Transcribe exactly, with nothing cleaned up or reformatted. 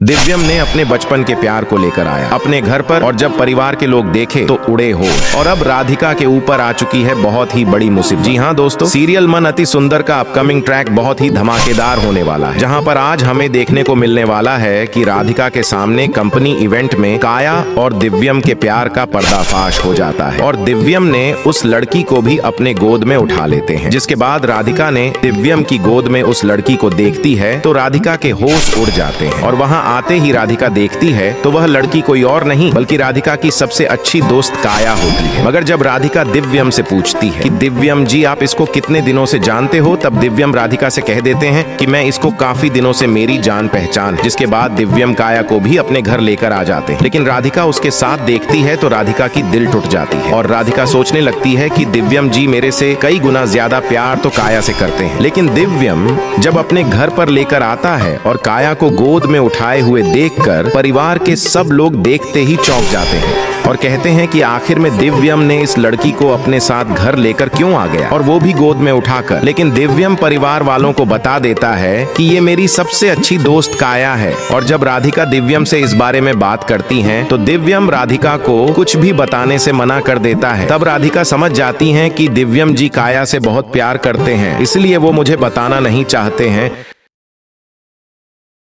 दिव्यम ने अपने बचपन के प्यार को लेकर आया अपने घर पर और जब परिवार के लोग देखे तो उड़े होश। और अब राधिका के ऊपर आ चुकी है बहुत ही बड़ी मुसीबत। जी हाँ दोस्तों, सीरियल मन अति सुंदर का अपकमिंग ट्रैक बहुत ही धमाकेदार होने वाला है, जहाँ पर आज हमें देखने को मिलने वाला है कि राधिका के सामने कंपनी इवेंट में काया और दिव्यम के प्यार का पर्दाफाश हो जाता है और दिव्यम ने उस लड़की को भी अपने गोद में उठा लेते हैं। जिसके बाद राधिका ने दिव्यम की गोद में उस लड़की को देखती है तो राधिका के होश उड़ जाते हैं और वहाँ आते ही राधिका देखती है तो वह लड़की कोई और नहीं बल्कि राधिका की सबसे अच्छी दोस्त काया होती है। मगर जब राधिका दिव्यम से पूछती है कि दिव्यम जी आप इसको कितने दिनों से जानते हो, तब दिव्यम राधिका से कह देते हैं कि मैं इसको काफी दिनों से मेरी जान पहचान है। जिसके बाद दिव्यम काया को भी अपने घर लेकर आ जाते हैं, लेकिन राधिका उसके साथ देखती है तो राधिका की दिल टूट जाती है और राधिका सोचने लगती है कि दिव्यम जी मेरे से कई गुना ज्यादा प्यार तो काया से करते हैं। लेकिन दिव्यम जब अपने घर पर लेकर आता है और काया को गोद में उठाए हुए देखकर परिवार के सब लोग देखते ही चौंक जाते हैं और कहते हैं कि आखिर में दिव्यम ने इस लड़की को अपने साथ घर लेकर क्यों आ गया और वो भी गोद में उठाकर। लेकिन दिव्यम परिवार वालों को बता देता है कि ये मेरी सबसे अच्छी दोस्त काया है। और जब राधिका दिव्यम से इस बारे में बात करती हैं तो दिव्यम राधिका को कुछ भी बताने से मना कर देता है। तब राधिका समझ जाती हैं कि दिव्यम जी काया से बहुत प्यार करते हैं, इसलिए वो मुझे बताना नहीं चाहते हैं।